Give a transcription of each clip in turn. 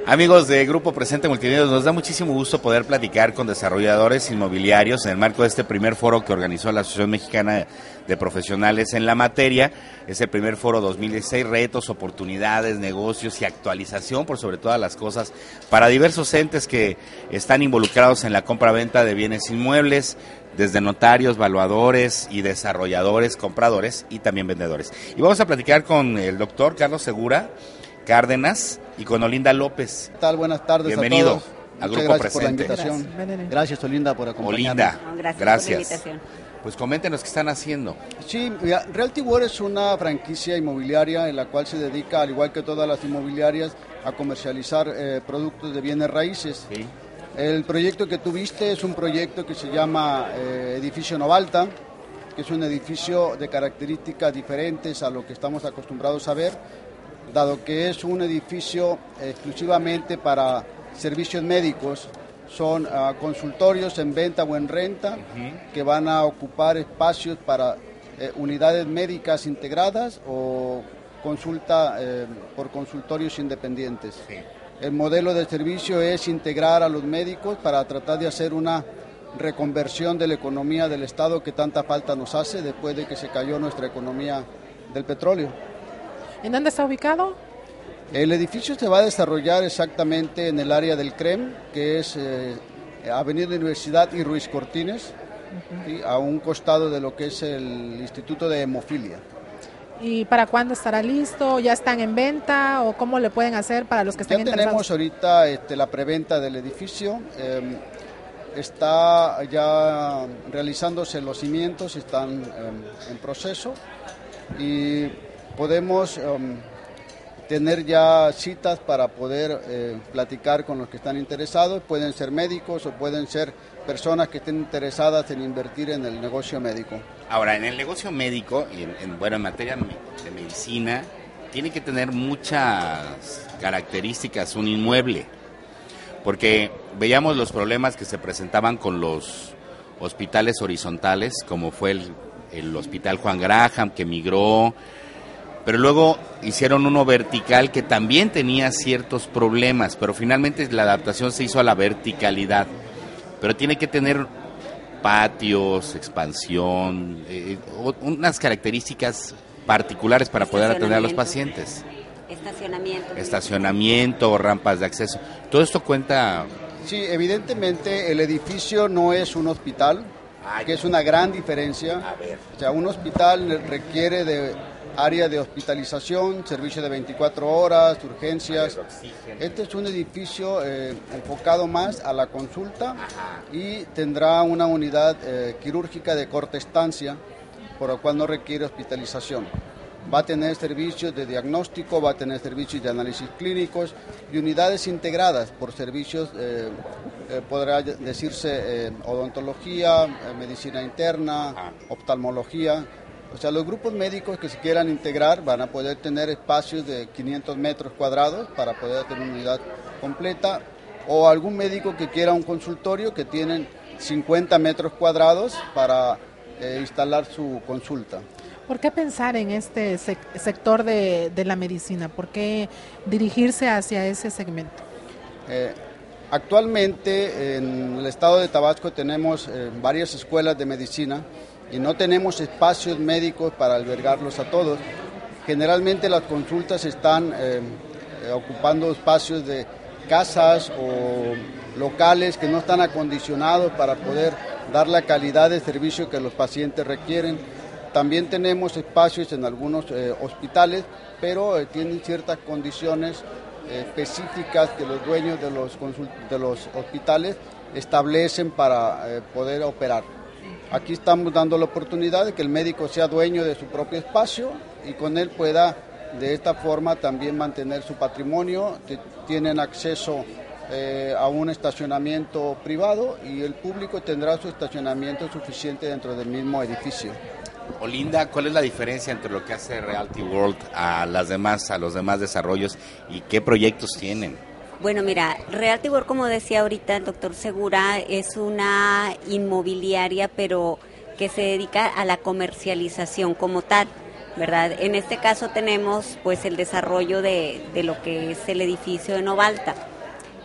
Amigos de Grupo Presente Multimedios, nos da muchísimo gusto poder platicar con desarrolladores inmobiliarios en el marco de este primer foro que organizó la Asociación Mexicana de Profesionales en la materia. Es el primer foro 2016, retos, oportunidades, negocios y actualización por sobre todas las cosas para diversos entes que están involucrados en la compra-venta de bienes inmuebles, desde notarios, valuadores y desarrolladores, compradores y también vendedores. Y vamos a platicar con el doctor Carlos Segura Cárdenas y con Olinda López. ¿Qué tal? Buenas tardes. Bienvenido a todos. a Muchas Grupo gracias Presente. por la invitación. Gracias, Olinda, por acompañarnos. Olinda, Gracias. gracias. Por la invitación. Pues coméntenos qué están haciendo. Sí, mira, Realty World es una franquicia inmobiliaria en la cual se dedica, al igual que todas las inmobiliarias, a comercializar productos de bienes raíces. Sí. El proyecto que tuviste es un proyecto que se llama Edificio Novalta, que es un edificio de características diferentes a lo que estamos acostumbrados a ver, dado que es un edificio exclusivamente para servicios médicos. Son consultorios en venta o en renta que van a ocupar espacios para unidades médicas integradas o consulta por consultorios independientes. Sí. El modelo de servicio es integrar a los médicos para tratar de hacer una reconversión de la economía del Estado que tanta falta nos hace después de que se cayó nuestra economía del petróleo. ¿En dónde está ubicado? El edificio se va a desarrollar exactamente en el área del CREM, que es Avenida Universidad y Ruiz Cortines, ¿sí? A un costado de lo que es el Instituto de Hemofilia. ¿Y para cuándo estará listo? ¿Ya están en venta o cómo le pueden hacer para los que estén interesados? Ya tenemos ahorita la preventa del edificio, está ya realizándose los cimientos, están en proceso y podemos tener ya citas para poder platicar con los que están interesados. Pueden ser médicos o pueden ser personas que estén interesadas en invertir en el negocio médico. Ahora, en el negocio médico, y en materia de medicina, tiene que tener muchas características un inmueble, porque veíamos los problemas que se presentaban con los hospitales horizontales, como fue el Hospital Juan Graham, que migró, pero luego hicieron uno vertical que también tenía ciertos problemas, pero finalmente la adaptación se hizo a la verticalidad. Pero tiene que tener patios, expansión, unas características particulares para poder atender a los pacientes. Estacionamiento, rampas de acceso. Todo esto cuenta. Sí, evidentemente el edificio no es un hospital, que es una gran diferencia. A ver. O sea, un hospital requiere de área de hospitalización, servicio de 24 horas, urgencias. Este es un edificio enfocado más a la consulta. Ajá. Y tendrá una unidad quirúrgica de corta estancia, por lo cual no requiere hospitalización. Va a tener servicios de diagnóstico, va a tener servicios de análisis clínicos y unidades integradas por servicios, podrá decirse odontología, medicina interna, oftalmología. O sea, los grupos médicos que se quieran integrar van a poder tener espacios de 500 metros cuadrados para poder tener una unidad completa, o algún médico que quiera un consultorio que tienen 50 metros cuadrados para instalar su consulta. ¿Por qué pensar en este sector de la medicina? ¿Por qué dirigirse hacia ese segmento? Actualmente en el estado de Tabasco tenemos varias escuelas de medicina y no tenemos espacios médicos para albergarlos a todos. Generalmente las consultas están ocupando espacios de casas o locales que no están acondicionados para poder dar la calidad de servicio que los pacientes requieren. También tenemos espacios en algunos hospitales, pero tienen ciertas condiciones específicas que los dueños de los hospitales establecen para poder operar. Aquí estamos dando la oportunidad de que el médico sea dueño de su propio espacio y con él pueda de esta forma también mantener su patrimonio. Tienen acceso a un estacionamiento privado y el público tendrá su estacionamiento suficiente dentro del mismo edificio. Olinda, ¿cuál es la diferencia entre lo que hace Realty World a los demás desarrollos y qué proyectos tienen? Bueno, mira, Realty World, como decía ahorita el doctor Segura, es una inmobiliaria, pero que se dedica a la comercialización como tal, ¿verdad? En este caso tenemos pues el desarrollo de lo que es el edificio de Novalta.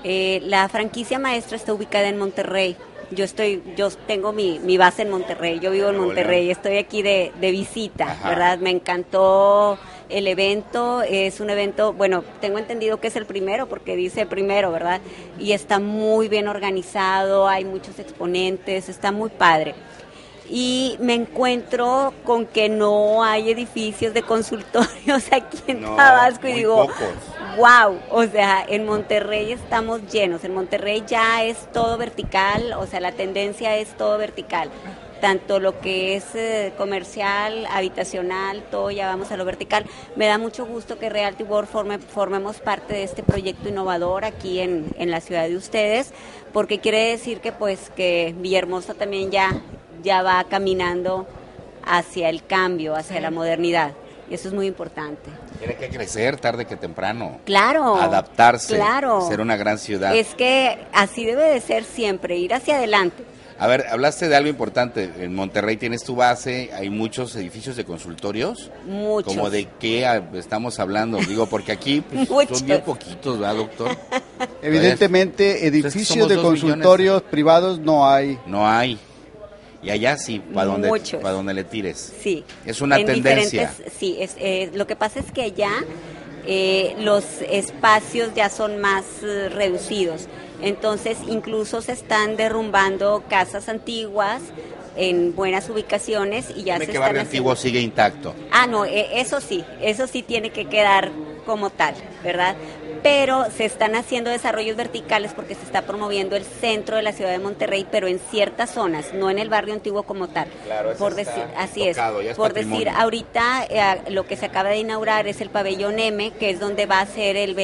La franquicia maestra está ubicada en Monterrey. Yo tengo mi base en Monterrey, yo vivo en Monterrey, estoy aquí de visita, Ajá. ¿verdad? Me encantó el evento, es un evento, bueno, tengo entendido que es el primero, porque dice primero, ¿verdad? Y está muy bien organizado, hay muchos exponentes, está muy padre. Y me encuentro con que no hay edificios de consultorios aquí en Tabasco y digo, wow, o sea, en Monterrey estamos llenos, en Monterrey ya es todo vertical, o sea, la tendencia es todo vertical, tanto lo que es comercial, habitacional, todo ya vamos a lo vertical. Me da mucho gusto que Realty World formemos parte de este proyecto innovador aquí en la ciudad de ustedes, porque quiere decir que pues que Villahermosa también ya va caminando hacia el cambio, hacia la modernidad. Y eso es muy importante. Tiene que crecer tarde que temprano. Claro. Adaptarse. Claro. Ser una gran ciudad. Es que así debe de ser siempre, ir hacia adelante. A ver, hablaste de algo importante. En Monterrey tienes tu base, hay muchos edificios de consultorios. Muchos. ¿Cómo de qué estamos hablando? Digo, porque aquí pues, son bien poquitos, ¿verdad, doctor? Evidentemente, edificios de consultorios privados no hay. No hay. Y allá sí, para donde le tires. Sí. Es una tendencia. Sí, lo que pasa es que allá los espacios ya son más reducidos. Entonces, incluso se están derrumbando casas antiguas en buenas ubicaciones y ya se están barrio antiguo sigue intacto. No, eso sí tiene que quedar como tal, ¿verdad? Pero se están haciendo desarrollos verticales porque se está promoviendo el centro de la ciudad de Monterrey, pero en ciertas zonas, no en el barrio antiguo como tal. Claro, por decir, así tocado, es. Por decir, ahorita lo que se acaba de inaugurar es el pabellón M, que es donde va a ser el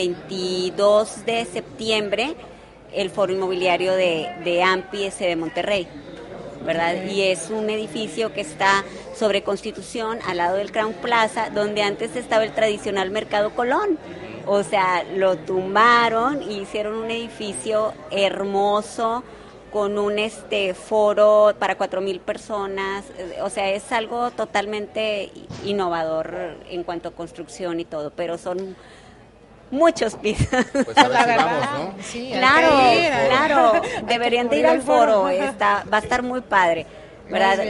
22 de septiembre el foro inmobiliario de AMPI de Monterrey, ¿verdad? Y es un edificio que está sobre Constitución, al lado del Crown Plaza, donde antes estaba el tradicional Mercado Colón. O sea, lo tumbaron y hicieron un edificio hermoso con un foro para 4,000 personas. O sea, es algo totalmente innovador en cuanto a construcción y todo, pero son muchos pisos. Pues a ver si vamos, ¿no? Sí, claro. Deberían de ir al foro, va a estar muy padre. ¿Verdad?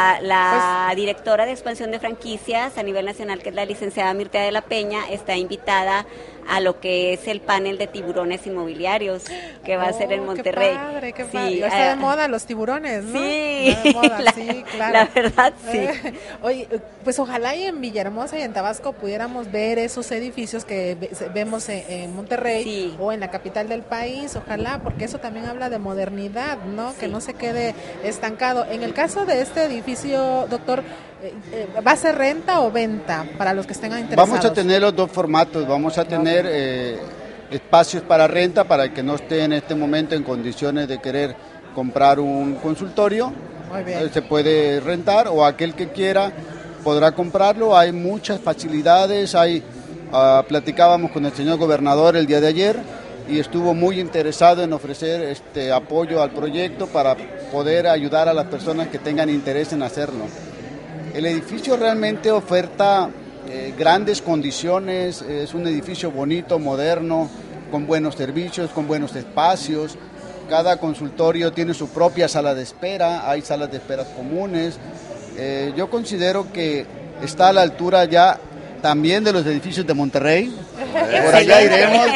La directora de expansión de franquicias a nivel nacional, que es la licenciada Mirtea de la Peña, está invitada a lo que es el panel de tiburones inmobiliarios que va a ser en Monterrey. Qué padre. Ya está de moda los tiburones, ¿no? Sí, sí, claro. La verdad, sí. Oye, pues ojalá y en Villahermosa y en Tabasco pudiéramos ver esos edificios que vemos en Monterrey o en la capital del país, ojalá, porque eso también habla de modernidad, ¿no? Sí. Que no se quede estancado. En el caso de este edificio, doctor, ¿va a ser renta o venta para los que estén interesados? Vamos a tener los dos formatos, vamos a tener espacios para renta para el que no esté en este momento en condiciones de querer comprar un consultorio. Muy bien. Se puede rentar, o aquel que quiera podrá comprarlo. Hay muchas facilidades, platicábamos con el señor gobernador el día de ayer y estuvo muy interesado en ofrecer apoyo al proyecto para poder ayudar a las personas que tengan interés en hacerlo. El edificio realmente oferta grandes condiciones, es un edificio bonito, moderno, con buenos servicios, con buenos espacios. Cada consultorio tiene su propia sala de espera, hay salas de espera comunes. Yo considero que está a la altura ya también de los edificios de Monterrey. Por allá iremos.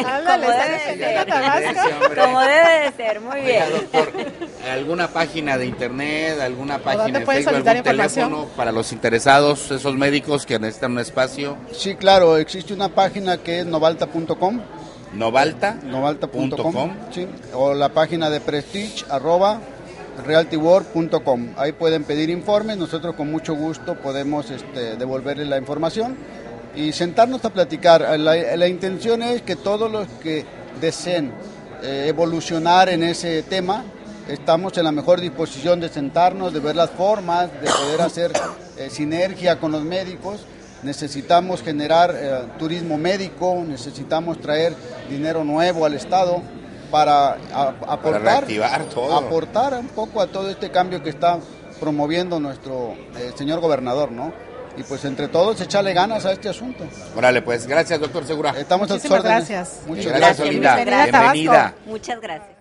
Como debe de ser, muy bien. Oiga, doctor, ¿alguna página de internet, alguna página de Facebook, algún teléfono para los interesados, esos médicos que necesitan un espacio? Sí, claro, existe una página que es novalta.com. Novalta.com. Sí, o la página de prestige @realtyworld.com. Ahí pueden pedir informes, nosotros con mucho gusto podemos devolverles la información y sentarnos a platicar. La intención es que todos los que deseen evolucionar en ese tema, estamos en la mejor disposición de sentarnos, de ver las formas, de poder hacer sinergia con los médicos. Necesitamos generar turismo médico, necesitamos traer dinero nuevo al Estado para aportar un poco a todo este cambio que está promoviendo nuestro señor gobernador, ¿no? y pues entre todos echarle ganas a este asunto. Órale, pues, gracias, doctor Segura. Estamos a sus Muchísimas órdenes. gracias. Muchas Gracias, gracias. Olinda. Bienvenida a Tabasco. Bienvenida. Muchas gracias.